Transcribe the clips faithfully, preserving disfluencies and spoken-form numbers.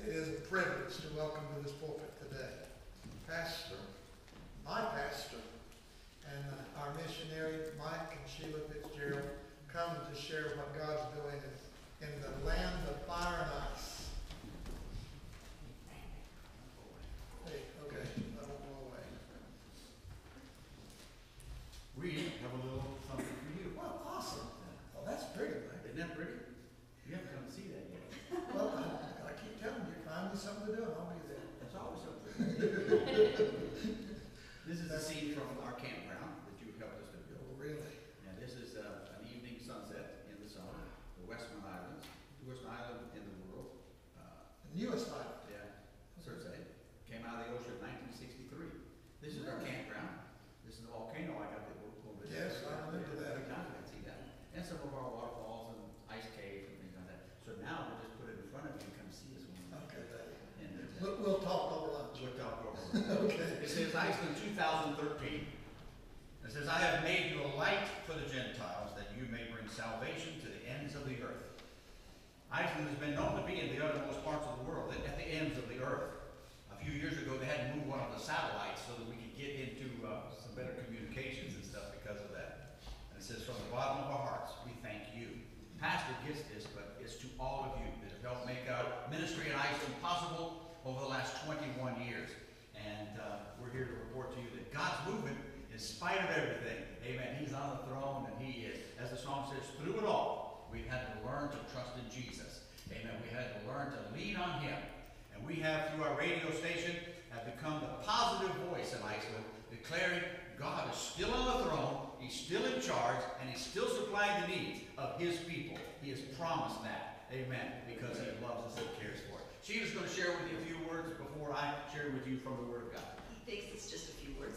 It is a privilege to welcome to this pulpit today Pastor, my pastor, and uh, our missionary, Mike and Shelia Fitzgerald, come to share what God's doing in, in the land of fire and ice. Hey, okay, I won't go away. We have a little something for you. Well, awesome. Well, that's pretty, Mike. Isn't that pretty? You haven't come to see that yet. Well, I, I keep telling you, find me something to do and I'll be there. That's always so pretty. This is a scene from our campground that you helped us to build. Oh, really? And this is uh, an evening sunset in the summer, the Western Islands, the worst island in the world. Uh, The newest island. yeah, Cersei. Came out of the ocean in nineteen sixty-three. This is our campground. This is the volcano I got to go a little bit. Yes, I remember that. Every time I can see that. And some of our waterfalls and ice caves and things like that. So now we'll just put it in front of you and come see us when we Okay, buddy. and, uh, We'll, we'll talk over lunch. we'll talk over. Okay. It says Iceland two thousand thirteen. It says, I have made you a light for the Gentiles, that you may bring salvation to the ends of the earth. Iceland has been known to be in the uttermost parts of the world, at the ends of the earth. A few years ago, they had to move one of the satellites so that we could get into uh, some better communications and stuff because of that. And it says, from the bottom of our hearts, we thank you. Pastor gets this, but it's to all of you that have helped make our ministry in Iceland possible over the last twenty-one years. And uh, we're here to report to you that God's moving in spite of everything. Amen. He's on the throne, and he is, as the song says, through it all, we've had to learn to trust in Jesus. Amen. We had to learn to lean on him. And we have, through our radio station, have become the positive voice in Iceland, declaring God is still on the throne, he's still in charge, and he's still supplying the needs of his people. He has promised that. Amen. Because he loves us and cares for it. Sheila's going to share with you a few words before I share with you from the Word of God. He thinks it's just a few words.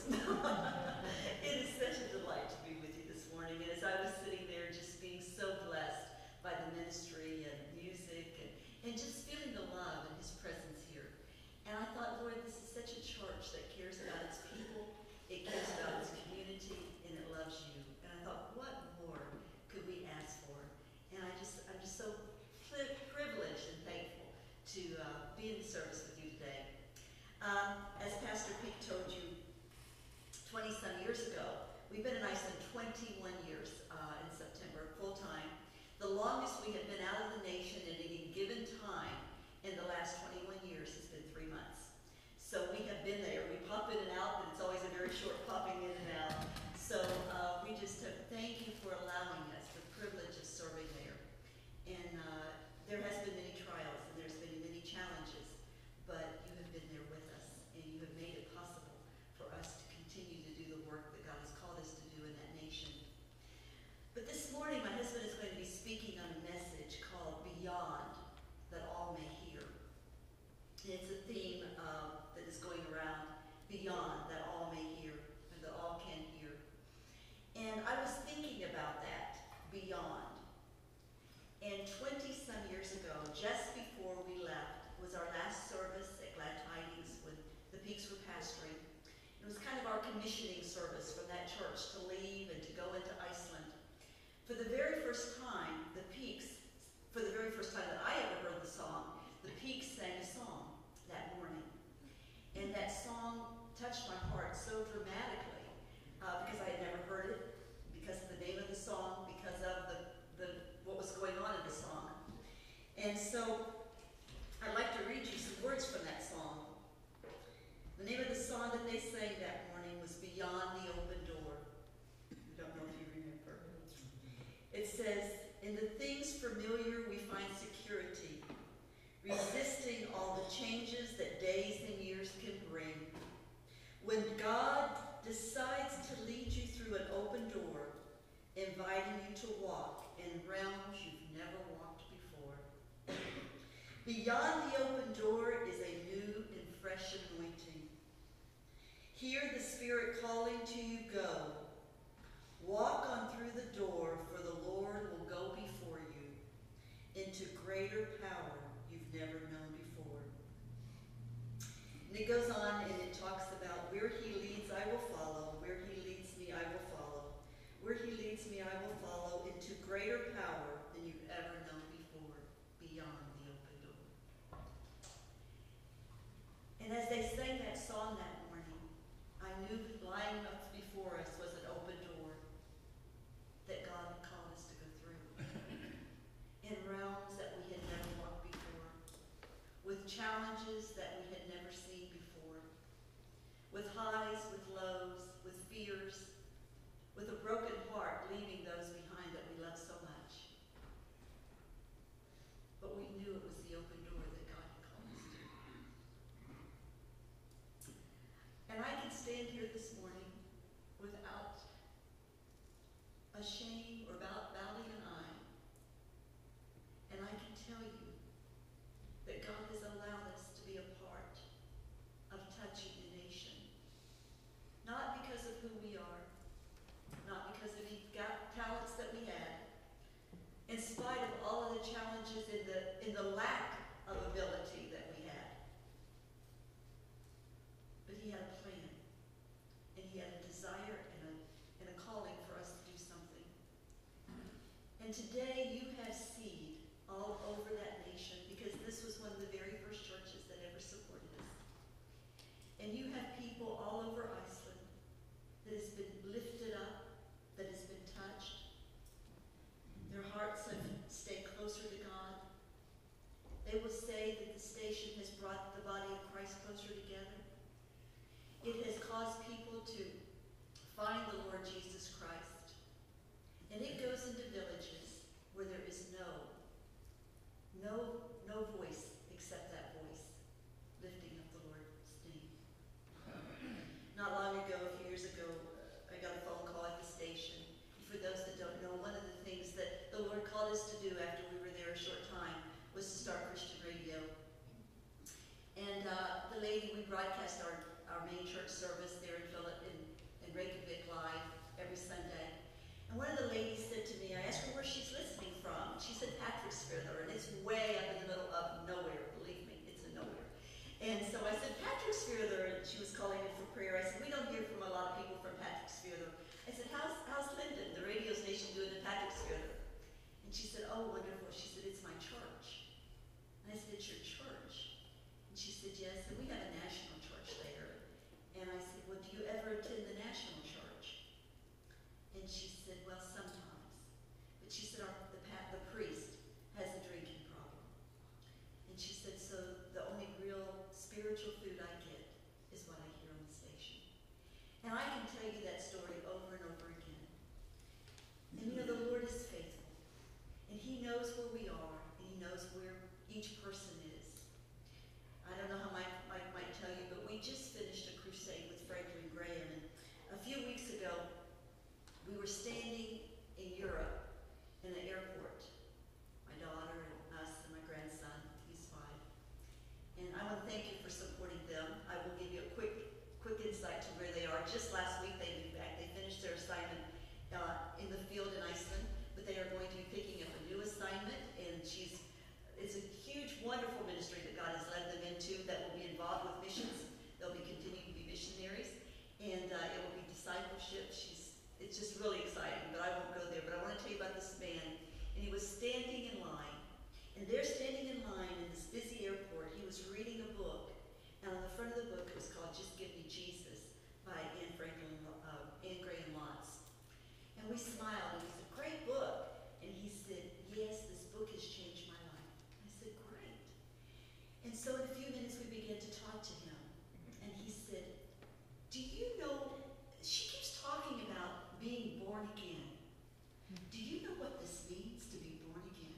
It is such a delight to be with you this morning. And as I was sitting there just being so blessed by the ministry and music and, and just feeling the love and his presence here. And I thought, Lord, this is such a church that cares about its people, it cares about its community, and it loves you. And I thought, what more could we ask for? And I just, I'm just so privileged and thankful to uh, be in the service with you today. Um, as Pastor Pete told you twenty-some years ago, we've been in Iceland twenty-one years uh, in September, full-time. The longest we have been out of the nation at any given time in the last twenty-one years has been three months. So we have been there. We pop in and out, but it's always a very short popping in and out. So uh, we just have, thank you for allowing us the privilege of serving there. And uh, there has been many trials and there's been many challenges, but you have been there with us and you have made it possible for us to continue to do the work that God has called us to do in that nation. But this morning, my husband is going to be speaking on a message called Beyond, that all may hear. And it's a theme uh, that is going around, beyond, that all may hear, and that all can hear. And I was thinking about that, beyond. And twenty-some years ago, just before we left, was our last service at Glad Tidings when the Peaks were pastoring. It was kind of our commissioning service from that church to leave and to go into Iceland. For the very first time, the Peaks, for the very first time that I ever heard the song, the Peaks sang a song that morning. And that song touched my heart so dramatically uh, because I had never heard it, because of the name of the song, because of the, the what was going on in the song. And so I'd like to read you some words from that song. The name of the song that they sang that morning was Beyond the Open Door. I don't know if you remember. It says, in the things familiar we find security, resisting all the changes that days and years can bring. When God decides to lead you through an open door, inviting you to walk in realms you've never walked before. Beyond the open door is a new and fresh anointing. Hear the Spirit calling to you, go. Walk on through the door, for the Lord will go before you into greater power you've never known before. And it goes on and it talks about where he leads, I will follow. Where he leads me, I will follow. Where he leads me, I will follow into greater power than you've ever known before, beyond the open door. on that morning, I knew lying up before us was an open door that God had called us to go through. In realms that we had never walked before, with challenges that we had never seen before, with highs, with lows, with fears, with a broken heart leaving those behind that we love so much. But we knew it was the open door that God had called us to. And I can stand here this morning without a shame or about bowing an eye. And I can tell you that God has allowed us to be a part of touching the nation. Not because of who we are, not because of any talents that we had, in spite of all of the challenges in the, in the lack of ability that we had. But he had a plan, and he had a desire and a, and a calling for us to do something. And today you have seed all over that nation, because this was one of the very first churches that ever supported us. And you have people all over Iceland that has been lifted up, that has been touched. Their hearts have stayed closer to God. They will say that the station has brought the body of Christ closer together. It has caused people to find the Lord Jesus Christ. And it goes into villages where there is no, no, no voice except that voice, lifting up the Lord's name. Not long ago, a few years ago, I got a phone call at the station. For those that don't know, one of the things that the Lord called us to do after we were there a short time was to start Christian radio. And uh, the lady, we broadcast our, our main church service there in, Philip, in, in Reykjavik live every Sunday. And one of the ladies said to me, I asked her where she's listening from. She said Patricksfjörður, and it's way up in the middle of nowhere. Believe me, it's in nowhere. And so I said, Patricksfjörður, and she was calling in for prayer. I said, we don't hear from a lot of people from Patricksfjörður. I said, how's, how's Linden, the radio station, doing in Patricksfjörður? And she said, oh, wonderful. She said, it's my church. And I said, it's your church? And she said, yes, and we have a national church there. And I said, well, do you ever attend the national church? And she said, well, sometimes. But she said, our, the, the priest has a drinking problem. And she said, so the only real spiritual food I get is what I hear on the station. And I can tell you that story over and over again. And you know, the Lord is faithful. And he knows where we are, and he knows where each person is. I don't know how Mike, Mike might tell you, but we just finished a crusade with Franklin Graham. And a few weeks ago, we were standing in Europe in an airport. My daughter and us and my grandson, he's five. And I want to thank you for supporting them. I will give you a quick quick insight to where they are. Just last week they moved back. They finished their assignment uh, in the field in Iceland, but they are going to be picking up a new assignment, and she's, it's a huge, wonderful ministry that God has led them into that will be involved with missions. They'll be continuing to be missionaries, and uh, it will be discipleship. She's, it's just really exciting, but I won't go there. But I want to tell you about this man, and he was standing in line, and they're standing in line in this busy airport. He was reading a book, and on the front of the book, it was called Just Give Me Jesus by Anne Franklin, uh, Anne Graham Lotz. And we smiled, and he said, great book. And he said, yes, this book has changed my life. I said, great. And so in a few minutes, we began to talk to him. And he said, do you know, she keeps talking about being born again. Do you know what this means to be born again?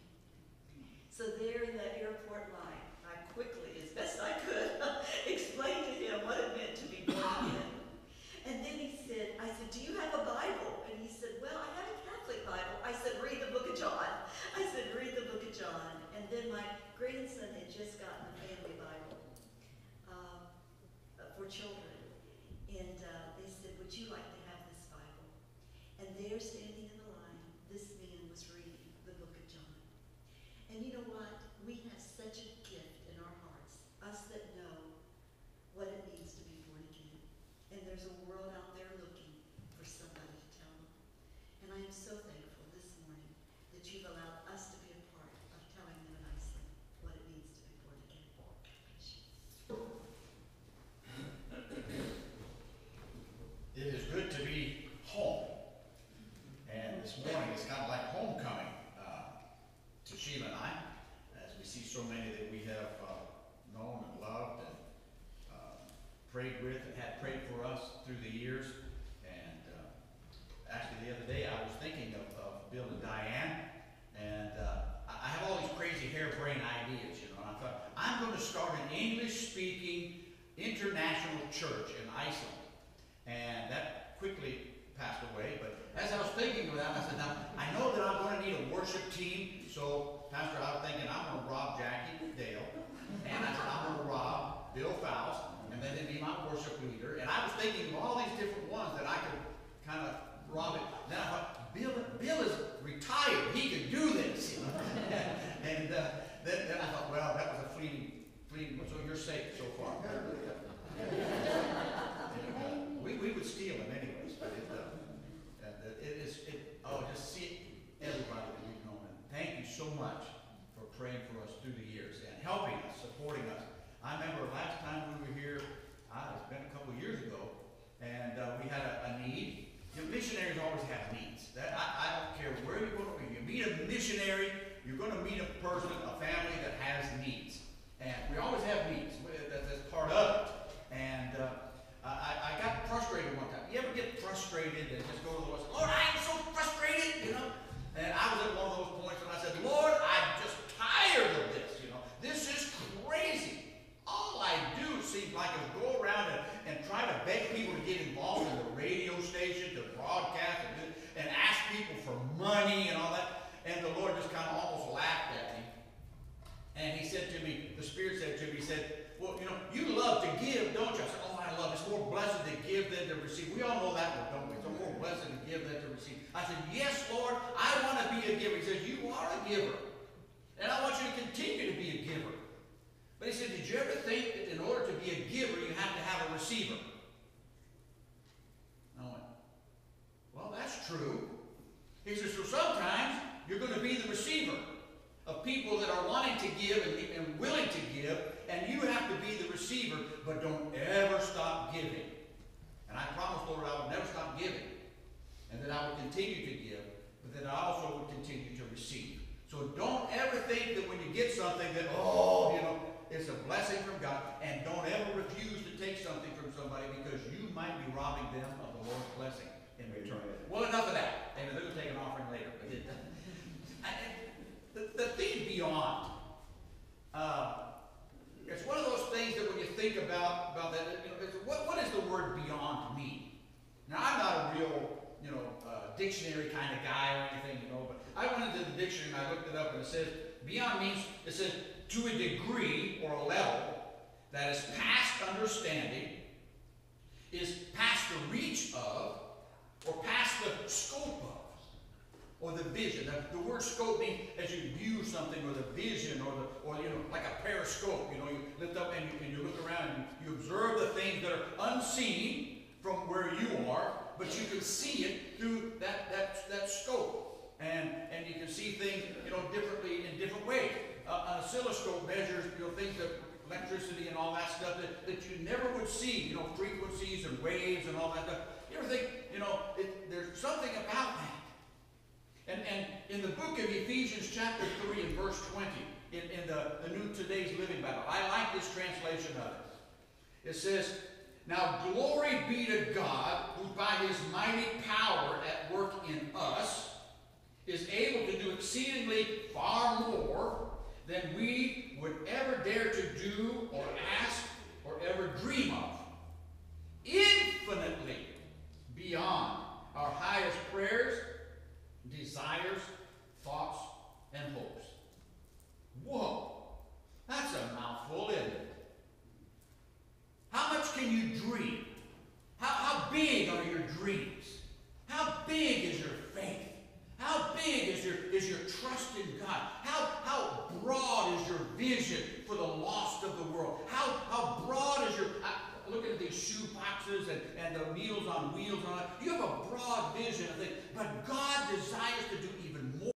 So there in the airport line, I quickly, as best I could, explained to him what it meant to be born again. And then he said, I said, do you have a Bible? And he said, well, I have a Catholic Bible. I said, read the book of John. I said, read the book of John. And then my grandson had just gotten a family Bible uh, for children. And uh, they said, would you like to have this Bible? And there, standing in the line, this man was reading the book of John. And you know what? We have such a gift in our hearts, us that know what it means to be born again. And there's a world out there looking for somebody to tell them. And I am so thankful this morning that you've allowed us to be a part of telling them in Iceland what it means to be born again. God bless you. have uh, known and loved and uh, prayed with and had prayed for us through the years. And uh, actually the other day I was thinking of, of Bill and Diane, and uh, I I have all these crazy harebrained ideas, you know, and I thought, I'm going to start an English-speaking international church in Iceland. And that quickly passed away, but as I was thinking of that, I said, now, I know that I'm going to need a worship team, so, Pastor, I was thinking, I'm going to rob Jackie Dale, and I said, I'm going to rob Bill Faust, and then it'd be my worship leader, and I was thinking of all these different ones that I could kind of rob it. Then I thought, Bill, Bill is retired, he can do this, you know, and, and uh, then, then I thought, well, that was a fleeting, fleeting, so you're safe so far. And, uh, we, we would steal him anyways, but it, uh, uh, it is, it, oh, just see everybody that we've known. And thank you so much for praying for us through the years and helping us, supporting us. I remember last time we were here, uh, it's been a couple of years ago, and uh, we had a, a need. You know, missionaries always have needs. That, I, I don't care where you're going to be. You meet a missionary, you're going to meet a person, a family that has needs. And we always have needs. That, that's part of it. And uh, I, I got frustrated one time. You ever get frustrated and just go to the Lord and say, Lord, I am so frustrated, you know? And I was at one of those points when I said, Lord, I'm just tired of this, you know? This is crazy. All I do seems like is go around and, and try to beg people to get involved in the radio station, to broadcast, and, and ask people for money and all that. And the Lord just kind of almost laughed at me. And he said to me, the Spirit said to me, he said, well, you know, you love to give, don't you? I said, oh, I love it. It's more blessed to give than to receive. We all know that one, don't we? It's more blessed to give than to receive. I said, yes, Lord, I want to be a giver. He says, you are a giver. And I want you to continue to be a giver. But he said, did you ever think that in order to be a giver, you have to have a receiver? I went, well, that's true. He says, so sometimes you're going to be the receiver of people that are wanting to give and, and willing to give, and you have to be the receiver, but don't ever stop giving. And I promised, Lord, I would never stop giving, and that I would continue to give, but that I also would continue to receive. So don't ever think that when you get something that, oh, you know, it's a blessing from God, and don't ever refuse to take something from somebody because you might be robbing them of the Lord's blessing in return. Well, enough of that. And they're going to take an offering later, but it doesn't. The, the thing beyond, uh, it's one of those things that when you think about, about that, you know, it's, what, what does the word beyond mean? Now, I'm not a real, you know, uh, dictionary kind of guy or anything, you know, but I went into the dictionary and I looked it up and it says, beyond means, it says, to a degree or a level that is past understanding, is past the reach of, or past the scope of. Or the vision. The, the word scope means as you view something, or the vision, or the, or you know, like a periscope. You know, you lift up and you, and you look around and you, you observe the things that are unseen from where you are, but you can see it through that that that scope, and and you can see things, you know, differently in different ways. Uh, an oscilloscope measures, you know, things that electricity and all that stuff that, that you never would see. You know, frequencies and waves and all that stuff. You ever think, you know, it, there's something about that. And, and in the book of Ephesians chapter three and verse twenty, in, in the, the New Today's Living Bible, I like this translation of it. It says, now glory be to God, who by his mighty power at work in us is able to do exceedingly far more than we would ever dare to do or ask or ever dream of. Infinitely beyond our highest prayers, desires, thoughts, and hopes. Whoa, that's a mouthful, isn't it? How much can you dream? How, how big are your dreams? How big is your faith? How big is your, is your trust in God? How, how broad is your vision for the lost of the world? How, how broad is your... I, looking at these shoe boxes and, and the Meals on Wheels and all that, you have a broad vision of things, but God desires to do